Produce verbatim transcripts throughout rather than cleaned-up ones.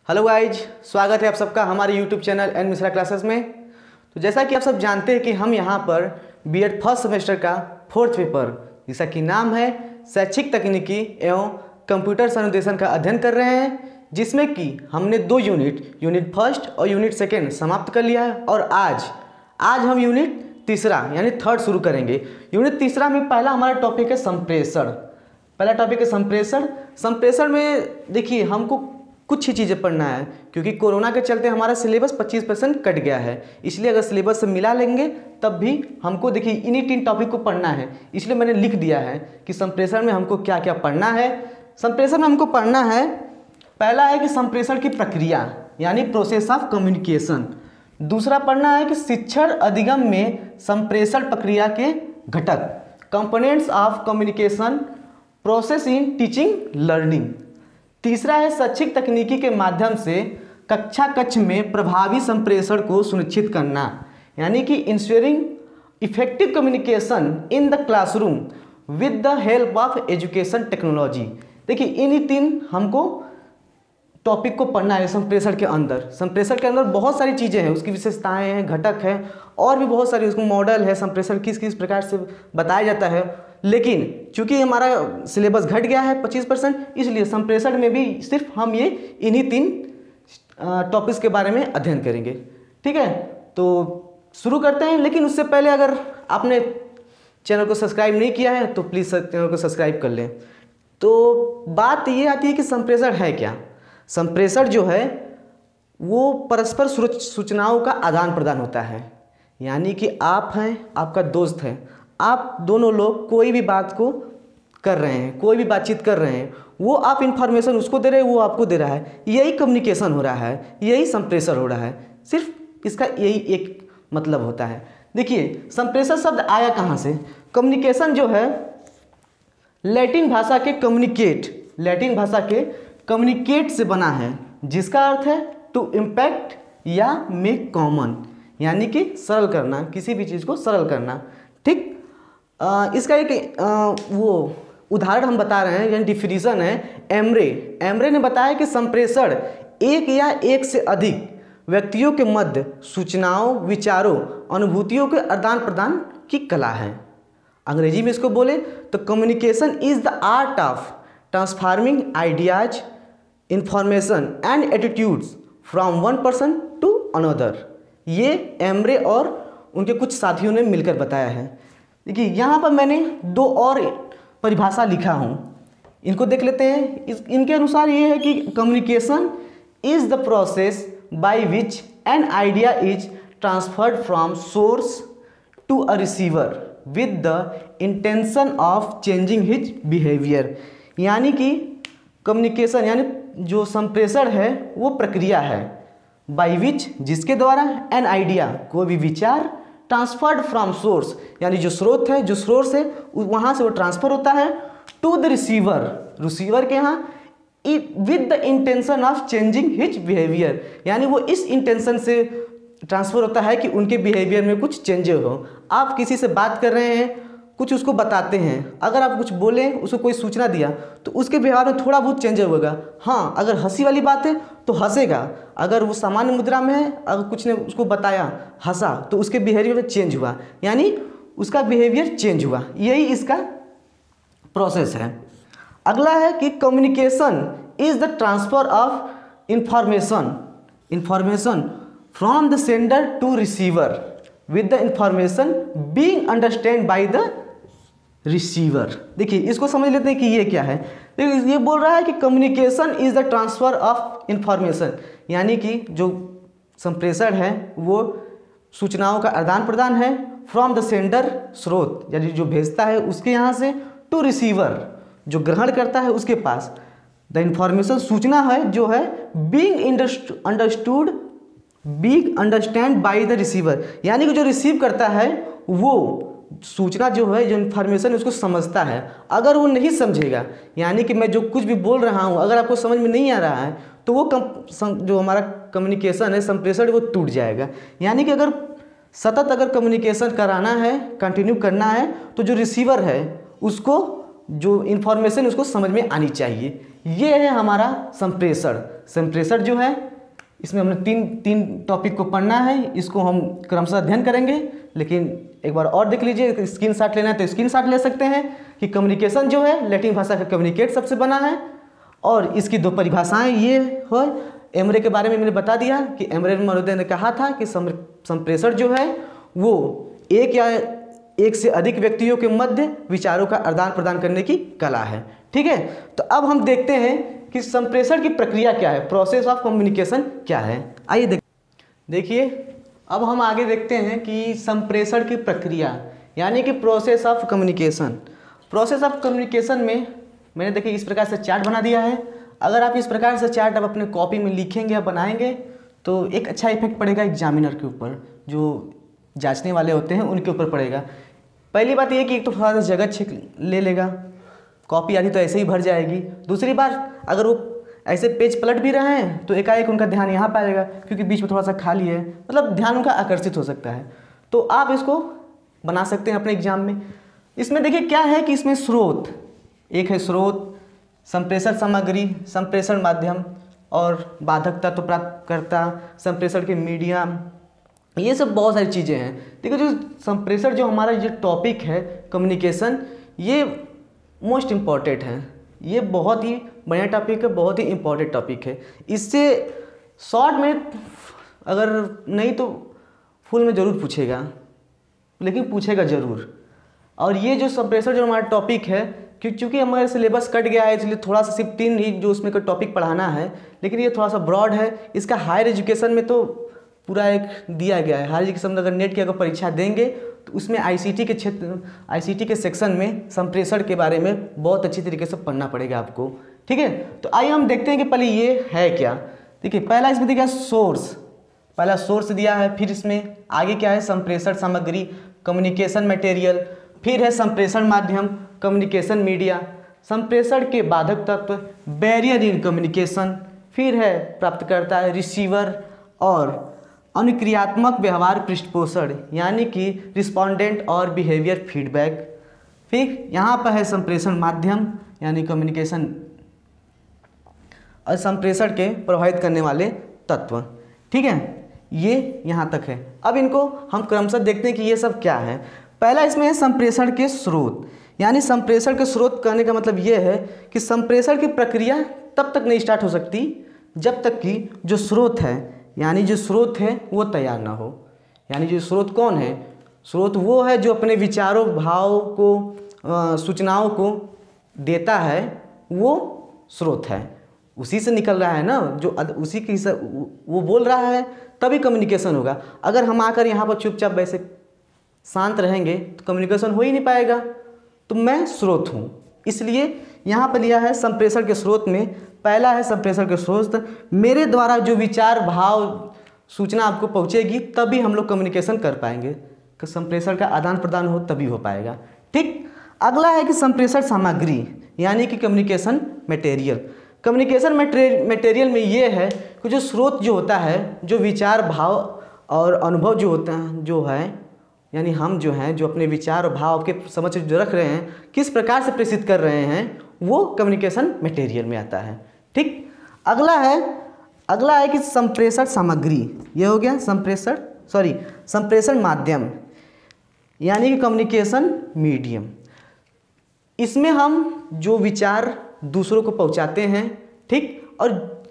Hello guys, स्वागत है आप सबका हमारे YouTube channel N Mishra classes में। तो जैसा कि आप सब जानते हैं कि हम यहाँ पर बीएड फर्स्ट सेमेस्टर का फोर्थ पेपर जिसका कि नाम है शैक्षिक तकनीकी एवं कंप्यूटर अनुदेशन का अध्ययन कर रहे हैं, जिसमें कि हमने दो यूनिट यूनिट फर्स्ट और यूनिट सेकेंड समाप्त कर लिया है और आज आज हम यूनिट तीसरा यानी थर्ड शुरू करेंगे। यूनिट तीसरा में पहला हमारा टॉपिक है संप्रेषण। पहला टॉपिक है संप्रेषण। संप्रेषण में देखिए हमको कुछ ही चीज़ें पढ़ना है, क्योंकि कोरोना के चलते हमारा सिलेबस पच्चीस परसेंट कट गया है। इसलिए अगर सिलेबस से मिला लेंगे तब भी हमको देखिए इन्हीं तीन टॉपिक को पढ़ना है। इसलिए मैंने लिख दिया है कि संप्रेषण में हमको क्या क्या पढ़ना है। संप्रेषण में हमको पढ़ना है, पहला है कि संप्रेषण की प्रक्रिया यानी प्रोसेस ऑफ कम्युनिकेशन। दूसरा पढ़ना है कि शिक्षण अधिगम में संप्रेषण प्रक्रिया के घटक, components of communication process in teaching learning. तीसरा है शैक्षिक तकनीकी के माध्यम से कक्षा कक्ष में प्रभावी संप्रेषण को सुनिश्चित करना, यानी कि ensuring effective communication in the classroom with the help of education technology. देखिए इन्हीं तीन हमको टॉपिक को पढ़ना है संप्रेषण के अंदर। संप्रेषण के अंदर बहुत सारी चीज़ें हैं, उसकी विशेषताएं हैं, घटक हैं और भी बहुत सारी, उसको मॉडल है, संप्रेषण किस किस प्रकार से बताया जाता है। लेकिन चूंकि हमारा सिलेबस घट गया है पच्चीस परसेंट, इसलिए संप्रेषण में भी सिर्फ हम ये इन्हीं तीन टॉपिक्स के बारे में अध्ययन करेंगे। ठीक है, तो शुरू करते हैं। लेकिन उससे पहले अगर आपने चैनल को सब्सक्राइब नहीं किया है तो प्लीज़ चैनल को सब्सक्राइब कर लें। तो बात ये आती है कि संप्रेषण है क्या। संप्रेषण जो है वो परस्पर सूचनाओं का आदान प्रदान होता है, यानी कि आप हैं, आपका दोस्त है, आप दोनों लोग कोई भी बात को कर रहे हैं, कोई भी बातचीत कर रहे हैं, वो आप इन्फॉर्मेशन उसको दे रहे हैं, वो आपको दे रहा है, यही कम्युनिकेशन हो रहा है, यही संप्रेषण हो रहा है। सिर्फ इसका यही एक मतलब होता है। देखिए संप्रेषण शब्द आया कहाँ से। कम्युनिकेशन जो है लैटिन भाषा के कम्युनिकेट लैटिन भाषा के कम्युनिकेट से बना है, जिसका अर्थ है टू इम्पैक्ट या मेक कॉमन, यानी कि सरल करना, किसी भी चीज़ को सरल करना। ठीक, आ, इसका एक आ, वो उदाहरण हम बता रहे हैं, यानी डिफिनीशन है एमरे। एमरे ने बताया कि संप्रेषण एक या एक से अधिक व्यक्तियों के मध्य सूचनाओं, विचारों, अनुभूतियों के आदान प्रदान की कला है। अंग्रेजी में इसको बोले तो communication is the art of transforming ideas, information and attitudes from one person to another. ये एमरे और उनके कुछ साथियों ने मिलकर बताया है। देखिए यहाँ पर मैंने दो और परिभाषा लिखा हूँ, इनको देख लेते हैं। इस इनके अनुसार ये है कि communication is the process by which an idea is transferred from source to a receiver with the intention of changing his behaviour. यानी कि कम्युनिकेशन यानी जो संप्रेषण है वो प्रक्रिया है बाय विच, जिसके द्वारा एन आइडिया कोई भी विचार ट्रांसफर्ड फ्रॉम सोर्स, यानी जो स्रोत है, जो सोर्स है वहाँ से वो ट्रांसफर होता है टू द रिसीवर, रिसीवर के यहाँ, with the intention of changing his behaviour, यानी वो इस इंटेंशन से ट्रांसफ़र होता है कि उनके बिहेवियर में कुछ चेंजेस हो। आप किसी से बात कर रहे हैं, कुछ उसको बताते हैं, अगर आप कुछ बोलें, उसको कोई सूचना दिया तो उसके व्यवहार में थोड़ा बहुत चेंज होगा। हाँ, अगर हंसी वाली बात है तो हंसेगा, अगर वो सामान्य मुद्रा में है, अगर कुछ ने उसको बताया, हंसा, तो उसके बिहेवियर में चेंज हुआ, यानी उसका बिहेवियर चेंज हुआ। यही इसका प्रोसेस है। अगला है कि communication is the transfer of information information from the sender to receiver with the information being understand by the receiver. देखिए इसको समझ लेते हैं कि ये क्या है। देखिए ये बोल रहा है कि communication is the transfer of information, यानी कि जो संप्रेषण है वो सूचनाओं का आदान प्रदान है फ्रॉम द सेंडर, स्रोत यानी जो भेजता है उसके यहाँ से, टू रिसीवर जो ग्रहण करता है उसके पास। द इंफॉर्मेशन सूचना है जो है being understood being understand by the receiver, यानी कि जो रिसीव करता है वो सूचना जो है, जो इन्फॉर्मेशन उसको समझता है। अगर वो नहीं समझेगा, यानी कि मैं जो कुछ भी बोल रहा हूँ अगर आपको समझ में नहीं आ रहा है तो वो कम जो हमारा कम्युनिकेशन है, संप्रेषण, वो टूट जाएगा। यानी कि अगर सतत अगर कम्युनिकेशन कराना है, कंटिन्यू करना है, तो जो रिसीवर है उसको जो इन्फॉर्मेशन उसको समझ में आनी चाहिए। ये है हमारा संप्रेषण। संप्रेषण जो है इसमें हमने तीन तीन टॉपिक को पढ़ना है, इसको हम क्रमशः अध्ययन करेंगे। लेकिन एक बार और देख लीजिए, स्क्रीन शॉट लेना है तो स्क्रीन शॉट ले सकते हैं कि कम्युनिकेशन जो है लैटिन भाषा का कम्युनिकेट सबसे बना है और इसकी दो परिभाषाएं ये हो। एमरे के बारे में मैंने बता दिया कि एमरे महोदय ने कहा था कि संप्रेषण जो है वो एक या एक से अधिक व्यक्तियों के मध्य विचारों का आदान प्रदान करने की कला है। ठीक है, तो अब हम देखते हैं कि संप्रेषण की प्रक्रिया क्या है, प्रोसेस ऑफ कम्युनिकेशन क्या है। आइए देख देखिए अब हम आगे देखते हैं कि संप्रेषण की प्रक्रिया यानी कि process of communication. Process of communication में मैंने देखिए इस प्रकार से चार्ट बना दिया है। अगर आप इस प्रकार से चार्ट आप अपने कॉपी में लिखेंगे या बनाएंगे तो एक अच्छा इफेक्ट पड़ेगा एग्जामिनर के ऊपर, जो जांचने वाले होते हैं उनके ऊपर पड़ेगा। पहली बात ये कि एक तो थोड़ा सा जगह छीक ले लेगा, कॉपी आधी तो ऐसे ही भर जाएगी। दूसरी बात, अगर वो ऐसे पेज पलट भी रहे हैं तो एकाएक उनका ध्यान यहाँ पर आएगा क्योंकि बीच में थोड़ा सा खाली है, मतलब ध्यान उनका आकर्षित हो सकता है। तो आप इसको बना सकते हैं अपने एग्जाम में। इसमें देखिए क्या है कि इसमें स्रोत, एक है स्रोत, संप्रेषण सामग्री, संप्रेषण माध्यम और बाधक तत्व प्राप्तकर्ता, संप्रेषण के मीडियम, ये सब बहुत सारी चीज़ें हैं। देखिए जो संप्रेषण जो हमारा जो टॉपिक है कम्युनिकेशन, ये मोस्ट इम्पॉर्टेंट है, ये बहुत ही बढ़िया टॉपिक है, बहुत ही इम्पॉर्टेंट टॉपिक है। इससे शॉर्ट में अगर नहीं तो फुल में ज़रूर पूछेगा, लेकिन पूछेगा ज़रूर। और ये जो संप्रेषण जो हमारा टॉपिक है, क्योंकि चूँकि हमारे सिलेबस कट गया है इसलिए थोड़ा सा सिर्फ तीन ही जो उसमें का टॉपिक पढ़ाना है, लेकिन ये थोड़ा सा ब्रॉड है। इसका हायर एजुकेशन में तो पूरा एक दिया गया है। हायर एजुकेशन में अगर नेट की अगर परीक्षा देंगे तो उसमें आईसीटी के क्षेत्र आईसीटी के सेक्शन में संप्रेषण के बारे में बहुत अच्छी तरीके से पढ़ना पड़ेगा आपको। ठीक है, तो आइए हम देखते हैं कि पहले ये है क्या। देखिए पहला इसमें दिया सोर्स, पहला सोर्स दिया है, फिर इसमें आगे क्या है संप्रेषण सामग्री, कम्युनिकेशन मटेरियल, फिर है संप्रेषण माध्यम, कम्युनिकेशन मीडिया, संप्रेषण के बाधक तत्व, बैरियर इन कम्युनिकेशन, फिर है प्राप्तकर्ता रिसीवर और अनुक्रियात्मक व्यवहार पृष्ठपोषण यानी कि रिस्पोंडेंट और बिहेवियर फीडबैक, फिर यहाँ पर है संप्रेषण माध्यम यानी कम्युनिकेशन और संप्रेषण के प्रभावित करने वाले तत्व। ठीक है, ये यहाँ तक है। अब इनको हम क्रमशः देखते हैं कि ये सब क्या है। पहला इसमें है संप्रेषण के स्रोत, यानी संप्रेषण के स्रोत कहने का मतलब ये है कि संप्रेषण की प्रक्रिया तब तक नहीं स्टार्ट हो सकती जब तक कि जो स्रोत है यानी जो स्रोत है वो तैयार ना हो। यानी जो स्रोत कौन है, स्रोत वो है जो अपने विचारों भाव को सूचनाओं को देता है, वो स्रोत है, उसी से निकल रहा है ना, जो उसी की वो बोल रहा है तभी कम्युनिकेशन होगा। अगर हम आकर यहाँ पर चुपचाप वैसे शांत रहेंगे तो कम्युनिकेशन हो ही नहीं पाएगा। तो मैं स्रोत हूँ, इसलिए यहाँ पर लिया है संप्रेषण के स्रोत में पहला है संप्रेषण के स्रोत, मेरे द्वारा जो विचार भाव सूचना आपको पहुँचेगी तभी हम लोग कम्युनिकेशन कर पाएंगे, कि संप्रेषण का आदान प्रदान हो तभी हो पाएगा। ठीक, अगला है कि संप्रेषण सामग्री यानी कि कम्युनिकेशन मटेरियल। कम्युनिकेशन मटेरियल में ये है कि जो स्रोत जो होता है, जो विचार भाव और अनुभव जो होता है जो है यानी हम जो हैं जो अपने विचार और भाव के समझ जो रख रहे हैं, किस प्रकार से प्रेषित कर रहे हैं, वो कम्युनिकेशन मटेरियल में आता है। ठीक, अगला है अगला है कि संप्रेषण सामग्री, ये हो गया संप्रेषण सॉरी संप्रेषण माध्यम यानी कि कम्युनिकेशन मीडियम। इसमें हम जो विचार दूसरों को पहुंचाते हैं, ठीक, और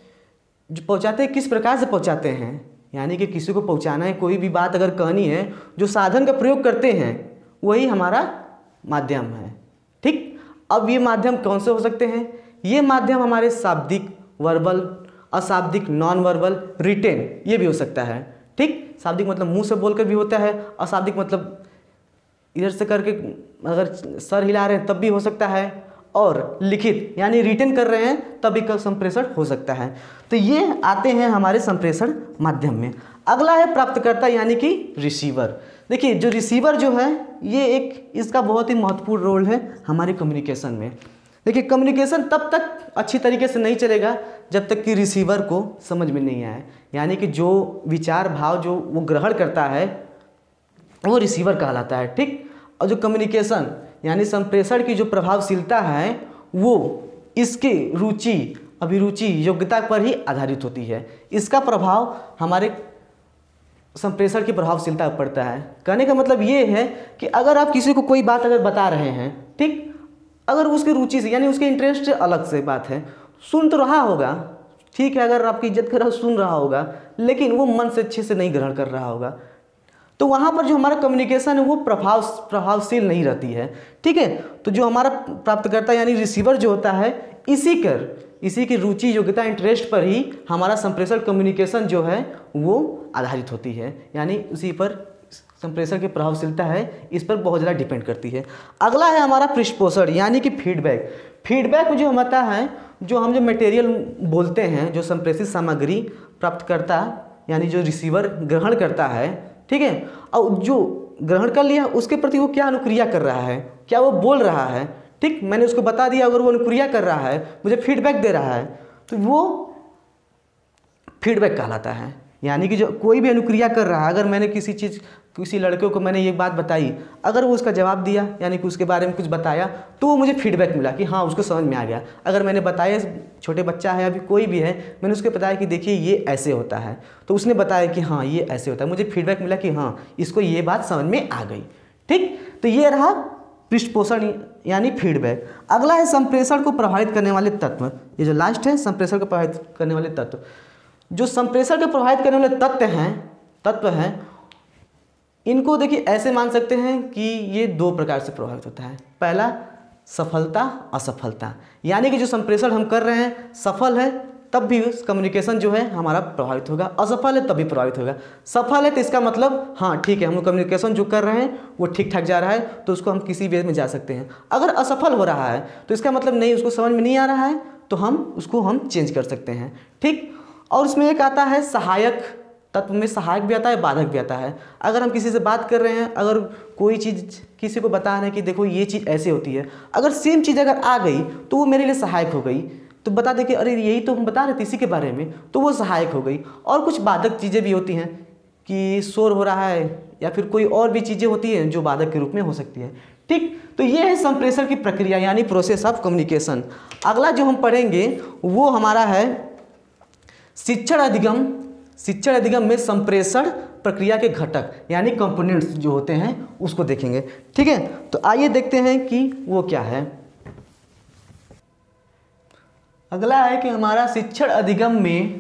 जो पहुंचाते हैं किस प्रकार से पहुंचाते हैं, यानी कि किसी को पहुंचाना है, कोई भी बात अगर कहनी है, जो साधन का प्रयोग करते हैं वही हमारा माध्यम है। ठीक, अब ये माध्यम कौन से हो सकते हैं, ये माध्यम हमारे शाब्दिक, वर्बल, अशाब्दिक, नॉन वर्बल, रिटेन, ये भी हो सकता है। ठीक, शाब्दिक मतलब मुंह से बोलकर भी होता है, अशाब्दिक मतलब इधर से करके अगर सर हिला रहे हैं तब भी हो सकता है, और लिखित यानी रिटन कर रहे हैं तभी का संप्रेषण हो सकता है। तो ये आते हैं हमारे संप्रेषण माध्यम में। अगला है प्राप्तकर्ता यानी कि रिसीवर। देखिए जो रिसीवर जो है ये एक इसका बहुत ही महत्वपूर्ण रोल है हमारे कम्युनिकेशन में। देखिए कम्युनिकेशन तब तक अच्छी तरीके से नहीं चलेगा जब तक कि रिसीवर को समझ में नहीं आए, यानी कि जो विचार भाव जो वो ग्रहण करता है वो रिसीवर कहलाता है। ठीक, और जो कम्युनिकेशन यानी संप्रेषण की जो प्रभावशीलता है वो इसके रुचि, अभिरुचि, योग्यता पर ही आधारित होती है। इसका प्रभाव हमारे संप्रेषण की प्रभावशीलता पर पड़ता है। कहने का मतलब ये है कि अगर आप किसी को कोई बात अगर बता रहे हैं, ठीक, अगर उसकी रुचि से यानी उसके इंटरेस्ट से अलग से बात है, सुन तो रहा होगा, ठीक है, अगर आपकी इज्जत कर रहा हो सुन रहा होगा, लेकिन वो मन से अच्छे से नहीं ग्रहण कर रहा होगा, तो वहाँ पर जो हमारा कम्युनिकेशन है वो प्रभाव प्रभावशील नहीं रहती है। ठीक है, तो जो हमारा प्राप्तकर्ता यानी रिसीवर जो होता है, इसी कर इसी की रुचि, योग्यता, इंटरेस्ट पर ही हमारा संप्रेषण कम्युनिकेशन जो है वो आधारित होती है, यानी उसी पर संप्रेषण की प्रभावशीलता है, इस पर बहुत ज़्यादा डिपेंड करती है। अगला है हमारा पृष्ठपोषण यानी कि फीडबैक। फीडबैक जो हम आता है, जो हम जो मटेरियल बोलते हैं, जो संप्रेषित सामग्री प्राप्तकर्ता यानी जो रिसीवर ग्रहण करता है, ठीक है, और जो ग्रहण कर लिया उसके प्रति वो क्या अनुक्रिया कर रहा है, क्या वो बोल रहा है, ठीक, मैंने उसको बता दिया, अगर वो अनुक्रिया कर रहा है, मुझे फीडबैक दे रहा है, तो वो फीडबैक कहलाता है। यानी कि जो कोई भी अनुक्रिया कर रहा है, अगर मैंने किसी चीज़ किसी लड़के को मैंने ये बात बताई, अगर वो उसका जवाब दिया यानी कि उसके बारे में कुछ बताया, तो वो मुझे फीडबैक मिला कि हाँ उसको समझ में आ गया। अगर मैंने बताया, छोटे बच्चा है अभी कोई भी है, मैंने उसको बताया कि देखिए ये ऐसे होता है, तो उसने बताया कि हाँ ये ऐसे होता है, मुझे फीडबैक मिला कि हाँ इसको ये बात समझ में आ गई। ठीक, तो ये रहा पृष्ठपोषण यानी फीडबैक। अगला है संप्रेषण को प्रभावित करने वाले तत्व। ये जो लास्ट है संप्रेषण को प्रभावित करने वाले तत्व। जो संप्रेषण को प्रभावित करने वाले तत्व हैं तत्व हैं इनको देखिए ऐसे मान सकते हैं कि ये दो प्रकार से प्रभावित होता है। पहला सफलता, असफलता, यानी कि जो संप्रेषण हम कर रहे हैं सफल है तब भी कम्युनिकेशन जो है हमारा प्रभावित होगा, असफल है तब भी प्रभावित होगा। सफल है तो इसका मतलब हाँ ठीक है, हम लोग कम्युनिकेशन जो कर रहे हैं वो ठीक ठाक जा रहा है, तो उसको हम किसी वे में जा सकते हैं। अगर असफल हो रहा है तो इसका मतलब नहीं, उसको समझ में नहीं आ रहा है, तो हम उसको हम चेंज कर सकते हैं। ठीक, और उसमें एक आता है सहायक तत्व में सहायक भी आता है, बाधक भी आता है। अगर हम किसी से बात कर रहे हैं, अगर कोई चीज़ किसी को बता रहे हैं कि देखो ये चीज़ ऐसे होती है, अगर सेम चीज़ अगर आ गई तो वो मेरे लिए सहायक हो गई, तो बता दे कि अरे यही तो हम बता रहे थे इसी के बारे में, तो वो सहायक हो गई। और कुछ बाधक चीज़ें भी होती हैं कि शोर हो रहा है या फिर कोई और भी चीज़ें होती हैं जो बाधक के रूप में हो सकती है। ठीक, तो ये है संप्रेषण की प्रक्रिया यानी प्रोसेस ऑफ कम्युनिकेशन। अगला जो हम पढ़ेंगे वो हमारा है शिक्षण अधिगम। शिक्षण अधिगम में संप्रेषण प्रक्रिया के घटक यानी कंपोनेंट्स जो होते हैं उसको देखेंगे। ठीक है, तो आइए देखते हैं कि वो क्या है। अगला है कि हमारा शिक्षण अधिगम में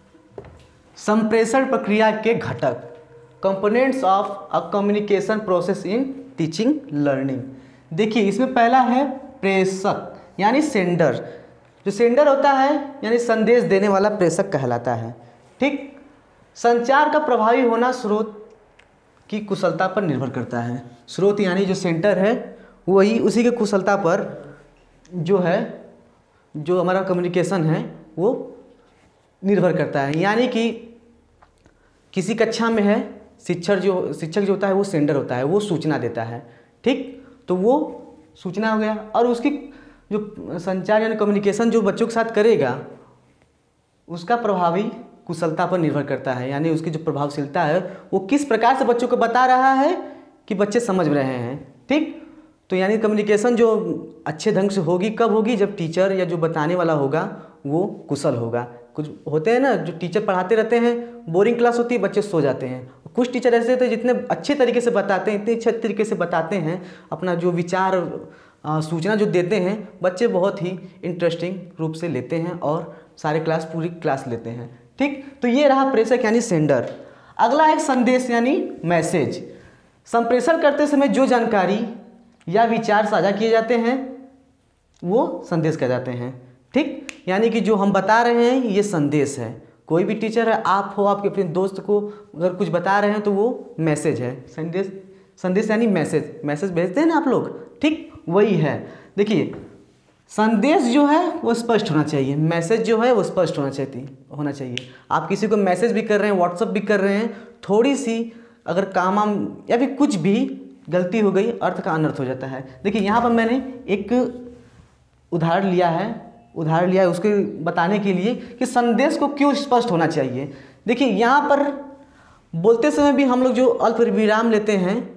संप्रेषण प्रक्रिया के घटक, components of a communication process in teaching learning. देखिए इसमें पहला है प्रेषक यानी सेंडर। जो सेंडर होता है यानी संदेश देने वाला प्रेषक कहलाता है। ठीक, संचार का प्रभावी होना स्रोत की कुशलता पर निर्भर करता है। स्रोत यानी जो सेंटर है वही उसी के कुशलता पर जो है जो हमारा कम्युनिकेशन है वो निर्भर करता है। यानी कि किसी कक्षा में है, शिक्षक जो शिक्षक जो होता है वो सेंडर होता है, वो सूचना देता है। ठीक, तो वो सूचना हो गया, और उसकी जो संचार यानी कम्युनिकेशन जो बच्चों के साथ करेगा उसका प्रभावी कुशलता पर निर्भर करता है। यानी उसकी जो प्रभावशीलता है वो किस प्रकार से बच्चों को बता रहा है कि बच्चे समझ रहे हैं। ठीक, तो यानी कम्युनिकेशन जो अच्छे ढंग से होगी कब होगी, जब टीचर या जो बताने वाला होगा वो कुशल होगा। कुछ होते हैं ना जो टीचर पढ़ाते रहते हैं, बोरिंग क्लास होती है, बच्चे सो जाते हैं। कुछ टीचर ऐसे होते हैं जितने अच्छे तरीके से बताते हैं, इतने अच्छे तरीके से बताते हैं, अपना जो विचार सूचना जो देते हैं बच्चे बहुत ही इंटरेस्टिंग रूप से लेते हैं और सारे क्लास पूरी क्लास लेते हैं। ठीक, तो ये रहा प्रेषक यानी सेंडर। अगला एक संदेश यानी मैसेज। संप्रेषण करते समय जो जानकारी या विचार साझा किए जाते हैं वो संदेश कह जाते हैं। ठीक, यानी कि जो हम बता रहे हैं ये संदेश है। कोई भी टीचर है, आप हो, आपके अपने दोस्त को अगर कुछ बता रहे हैं तो वो मैसेज है। संदेश संदेश यानी मैसेज, मैसेज भेजते हैं ना आप लोग, ठीक वही है। देखिए संदेश जो है वो स्पष्ट होना चाहिए, मैसेज जो है वो स्पष्ट होना चाहिए होना चाहिए आप किसी को मैसेज भी कर रहे हैं, व्हाट्सअप भी कर रहे हैं, थोड़ी सी अगर काम आम या फिर कुछ भी गलती हो गई अर्थ का अनर्थ हो जाता है। देखिए यहाँ पर मैंने एक उदाहरण लिया है उदाहरण लिया है उसके बताने के लिए कि संदेश को क्यों स्पष्ट होना चाहिए। देखिए यहाँ पर बोलते समय भी हम लोग जो अल्प विराम लेते हैं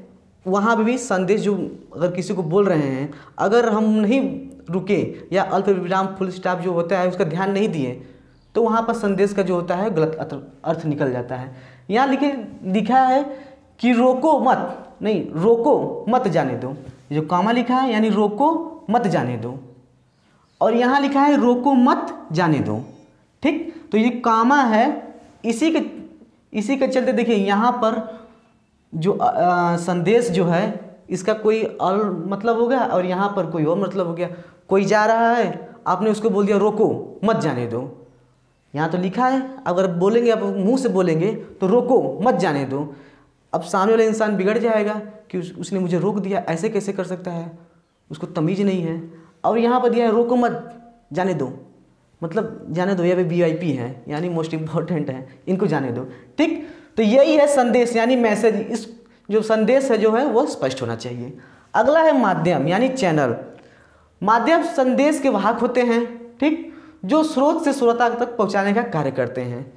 वहाँ भी संदेश जो अगर किसी को बोल रहे हैं, अगर हम नहीं रुके या अल्प विराम फुल स्टॉप जो होता है उसका ध्यान नहीं दिए तो वहाँ पर संदेश का जो होता है गलत अर्थ निकल जाता है। यहाँ लिखे लिखा है कि रोको मत, नहीं रोको मत जाने दो, जो कॉमा लिखा है यानी रोको मत जाने दो, और यहाँ लिखा है रोको मत जाने दो। ठीक, तो ये कॉमा है, इसी के इसी के चलते देखिए यहाँ पर जो आ, संदेश जो है इसका कोई और मतलब हो गया और यहाँ पर कोई और मतलब हो गया। कोई जा रहा है, आपने उसको बोल दिया रोको मत जाने दो। यहाँ तो लिखा है, अगर बोलेंगे आप मुंह से बोलेंगे तो रोको मत जाने दो, अब सामने वाला इंसान बिगड़ जाएगा कि उस, उसने मुझे रोक दिया, ऐसे कैसे कर सकता है, उसको तमीज़ नहीं है। और यहाँ पर दिया है रोको मत जाने दो, मतलब जाने दो, ये भी वी आई पी है यानी मोस्ट इम्पॉर्टेंट है, इनको जाने दो। ठीक, तो यही है संदेश यानी मैसेज। इस जो संदेश है जो है वो स्पष्ट होना चाहिए। अगला है माध्यम यानी चैनल। माध्यम संदेश के वाहक होते हैं, ठीक, जो स्रोत से श्रोता तक पहुंचाने का कार्य करते हैं।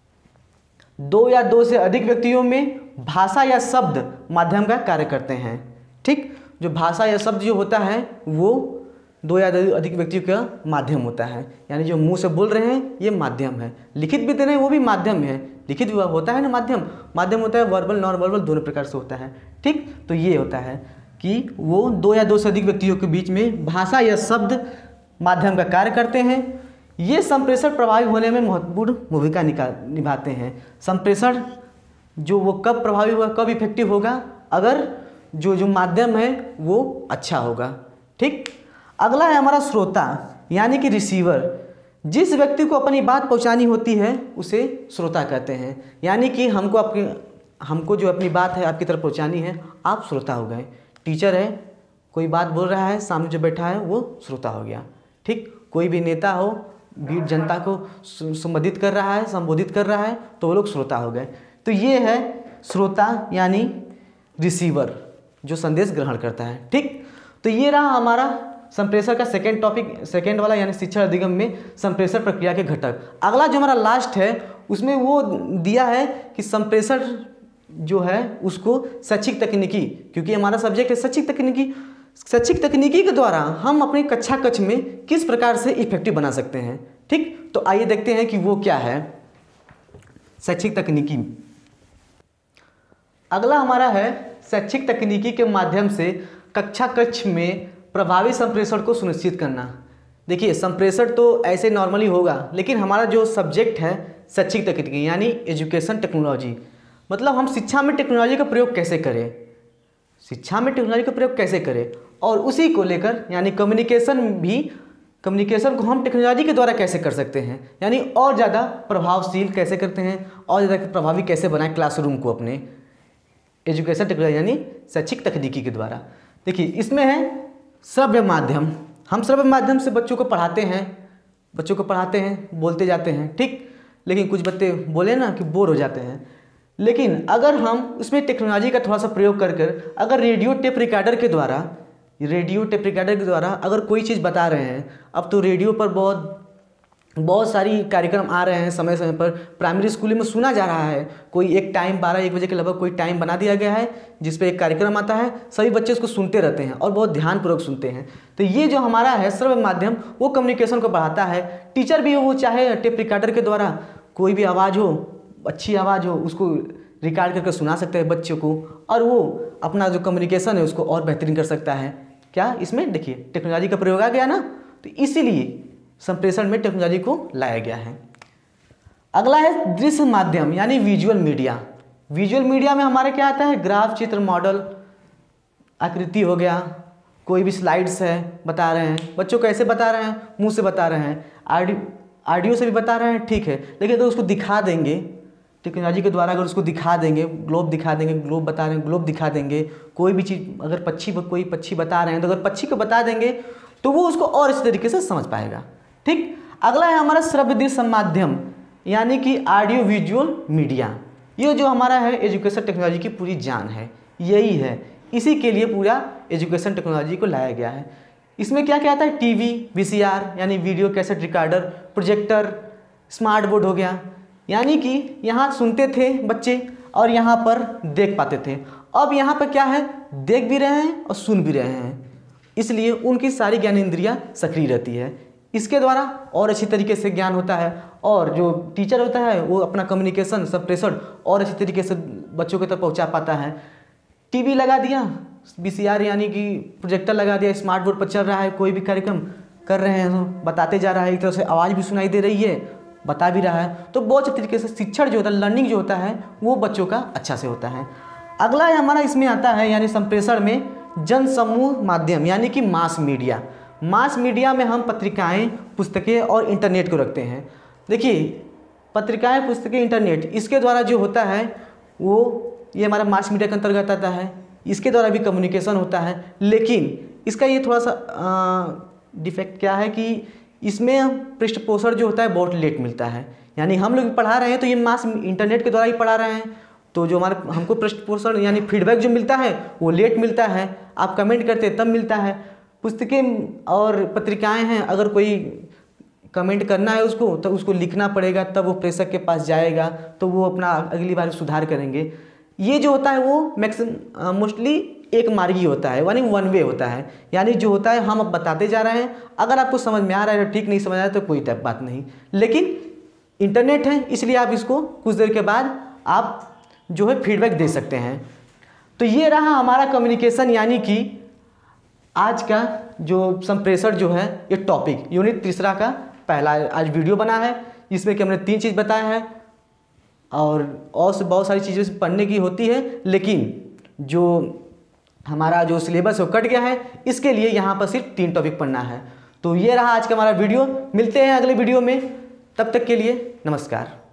दो या दो से अधिक व्यक्तियों में भाषा या शब्द माध्यम का कार्य करते हैं। ठीक, जो भाषा या शब्द जो होता है वो दो या अधिक व्यक्तियों का माध्यम होता है, यानी जो मुंह से बोल रहे हैं ये माध्यम है, लिखित भी दे रहे हैं वो भी माध्यम है। लिखित भी होता है ना माध्यम, माध्यम होता है वर्बल नॉन वर्बल दोनों प्रकार से होता है। ठीक, तो ये होता है कि वो दो या दो से अधिक व्यक्तियों के बीच में भाषा या शब्द माध्यम का कार्य करते हैं। ये संप्रेषण प्रभावी होने में महत्वपूर्ण भूमिका निभाते हैं। संप्रेषण जो वो कब प्रभावी होगा, कब इफेक्टिव होगा, अगर जो जो माध्यम है वो अच्छा होगा। ठीक, अगला है हमारा श्रोता यानी कि रिसीवर। जिस व्यक्ति को अपनी बात पहुंचानी होती है उसे श्रोता कहते हैं, यानी कि हमको आपके हमको जो अपनी बात है आपकी तरफ पहुंचानी है, आप श्रोता हो गए। टीचर है, कोई बात बोल रहा है, सामने जो बैठा है वो श्रोता हो गया। ठीक, कोई भी नेता हो, भीड़ जनता को संबोधित कर रहा है संबोधित कर रहा है तो वो लोग श्रोता हो गए। तो ये है श्रोता यानी रिसीवर जो संदेश ग्रहण करता है। ठीक, तो ये रहा हमारा संप्रेषण का सेकेंड टॉपिक, सेकेंड वाला यानी शिक्षण अधिगम में संप्रेषण प्रक्रिया के घटक। अगला जो हमारा लास्ट है उसमें वो दिया है कि संप्रेषण जो है उसको शैक्षिक तकनीकी, क्योंकि हमारा सब्जेक्ट है शैक्षिक तकनीकी, शैक्षिक तकनीकी के द्वारा हम अपने कक्षा कक्ष में किस प्रकार से इफेक्टिव बना सकते हैं। ठीक, तो आइए देखते हैं कि वो क्या है शैक्षिक तकनीकी। अगला हमारा है शैक्षिक तकनीकी के माध्यम से कक्षा कक्ष में प्रभावी संप्रेषण को सुनिश्चित करना। देखिए, संप्रेषण तो ऐसे नॉर्मली होगा, लेकिन हमारा जो सब्जेक्ट है शैक्षिक तकनीकी यानी एजुकेशन टेक्नोलॉजी, मतलब हम शिक्षा में टेक्नोलॉजी का प्रयोग कैसे करें, शिक्षा में टेक्नोलॉजी का प्रयोग कैसे करें, और उसी को लेकर यानी कम्युनिकेशन भी, कम्युनिकेशन को हम टेक्नोलॉजी के द्वारा कैसे कर सकते हैं, यानी और ज़्यादा प्रभावशील कैसे करते हैं, और ज़्यादा प्रभावी कैसे बनाएं क्लासरूम को अपने एजुकेशन टेक्नोलॉजी यानी शैक्षिक तकनीकी के द्वारा। देखिए, इसमें है श्रव्य माध्यम। हम श्रव्य माध्यम से बच्चों को पढ़ाते हैं बच्चों को पढ़ाते हैं बोलते जाते हैं। ठीक, लेकिन कुछ बच्चे बोले ना कि बोर हो जाते हैं, लेकिन अगर हम उसमें टेक्नोलॉजी का थोड़ा सा प्रयोग कर कर अगर रेडियो टेप रिकॉर्डर के द्वारा रेडियो टेप रिकॉर्डर के द्वारा अगर कोई चीज़ बता रहे हैं, अब तो रेडियो पर बहुत बहुत सारी कार्यक्रम आ रहे हैं समय समय पर, प्राइमरी स्कूल में सुना जा रहा है, कोई एक टाइम बारह एक बजे के लगभग कोई टाइम बना दिया गया है जिस पे एक कार्यक्रम आता है, सभी बच्चे उसको सुनते रहते हैं और बहुत ध्यानपूर्वक सुनते हैं। तो ये जो हमारा है श्रव्य माध्यम वो कम्युनिकेशन को बढ़ाता है। टीचर भी वो चाहे टेप रिकॉर्डर के द्वारा कोई भी आवाज़ हो, अच्छी आवाज़ हो, उसको रिकॉर्ड करके सुना सकते हैं बच्चों को, और वो अपना जो कम्युनिकेशन है उसको और बेहतरीन कर सकता है। क्या इसमें देखिए टेक्नोलॉजी का प्रयोग आ गया ना, तो इसीलिए संप्रेषण में टेक्नोलॉजी को लाया गया है। अगला है दृश्य माध्यम यानी विजुअल मीडिया। विजुअल मीडिया में हमारे क्या आता है, ग्राफ, चित्र, मॉडल, आकृति हो गया, कोई भी स्लाइड्स है बता रहे हैं, बच्चों को ऐसे बता रहे हैं, मुंह से बता रहे हैं, ऑडियो ऑडियो से भी बता रहे हैं, ठीक है, लेकिन अगर उसको दिखा देंगे टेक्नोलॉजी के द्वारा, अगर उसको दिखा देंगे, ग्लोब दिखा देंगे, ग्लोब बता रहे हैं ग्लोब दिखा देंगे, कोई भी चीज़ अगर पक्षी कोई पक्षी बता रहे हैं तो अगर पक्षी को बता देंगे तो वो उसको और इस तरीके से समझ पाएगा। ठीक, अगला है हमारा श्रव्य दृश्य माध्यम यानी कि ऑडियो विजुअल मीडिया। ये जो हमारा है एजुकेशन टेक्नोलॉजी की पूरी जान है, यही है, इसी के लिए पूरा एजुकेशन टेक्नोलॉजी को लाया गया है। इसमें क्या क्या आता है, टीवी, वीसीआर यानी video cassette recorder, projector, smart board हो गया, यानी कि यहाँ सुनते थे बच्चे और यहाँ पर देख पाते थे, अब यहाँ पर क्या है, देख भी रहे हैं और सुन भी रहे हैं, इसलिए उनकी सारी ज्ञानेंद्रियाँ सक्रिय रहती है। इसके द्वारा और अच्छी तरीके से ज्ञान होता है और जो टीचर होता है वो अपना कम्युनिकेशन संप्रेषण और अच्छी तरीके से बच्चों के तक पहुँचा पाता है। टीवी लगा दिया, वीसीआर यानी कि प्रोजेक्टर लगा दिया, स्मार्ट बोर्ड पर चल रहा है, कोई भी कार्यक्रम कर रहे हैं तो बताते जा रहा है, एक तरह से आवाज़ भी सुनाई दे रही है, बता भी रहा है। तो बहुत अच्छे तरीके से शिक्षण जो होता है, लर्निंग जो होता है वो बच्चों का अच्छा से होता है। अगला हमारा इसमें आता है यानी संप्रेषण में जन समूह माध्यम यानी कि मास मीडिया। मास मीडिया में हम पत्रिकाएं, पुस्तकें और इंटरनेट को रखते हैं। देखिए पत्रिकाएं, पुस्तकें, इंटरनेट, इसके द्वारा जो होता है वो ये हमारा मास मीडिया के अंतर्गत आता है। इसके द्वारा भी कम्युनिकेशन होता है, लेकिन इसका ये थोड़ा सा डिफेक्ट क्या है कि इसमें पृष्ठपोषण जो होता है बहुत लेट मिलता है। यानी हम लोग पढ़ा रहे हैं तो ये मास इंटरनेट के द्वारा ही पढ़ा रहे हैं, तो जो हमारे हमको पृष्ठपोषण यानी फीडबैक जो मिलता है वो लेट मिलता है। आप कमेंट करते हैं तब मिलता है। पुस्तकें और पत्रिकाएं हैं, अगर कोई कमेंट करना है उसको तो उसको लिखना पड़ेगा, तब वो प्रेषक के पास जाएगा तो वो अपना अगली बार सुधार करेंगे। ये जो होता है वो मैक्सिमम मोस्टली एक मार्गी होता है, यानी वन वे होता है। यानी जो होता है हम अब बताते जा रहे हैं, अगर आपको समझ में आ रहा है तो ठीक, नहीं समझ आ रहा है तो कोई टाइप बात नहीं। लेकिन इंटरनेट है इसलिए आप इसको कुछ देर के बाद आप जो है फीडबैक दे सकते हैं। तो ये रहा हमारा कम्युनिकेशन यानी कि आज का जो संप्रेषण जो है ये टॉपिक यूनिट तीसरा का पहला आज वीडियो बना है। इसमें कि हमने तीन चीज़ बताया है और और से बहुत सारी चीज़ें पढ़ने की होती है, लेकिन जो हमारा जो सिलेबस है वो कट गया है, इसके लिए यहाँ पर सिर्फ तीन टॉपिक पढ़ना है। तो ये रहा आज का हमारा वीडियो, मिलते हैं अगले वीडियो में, तब तक के लिए नमस्कार।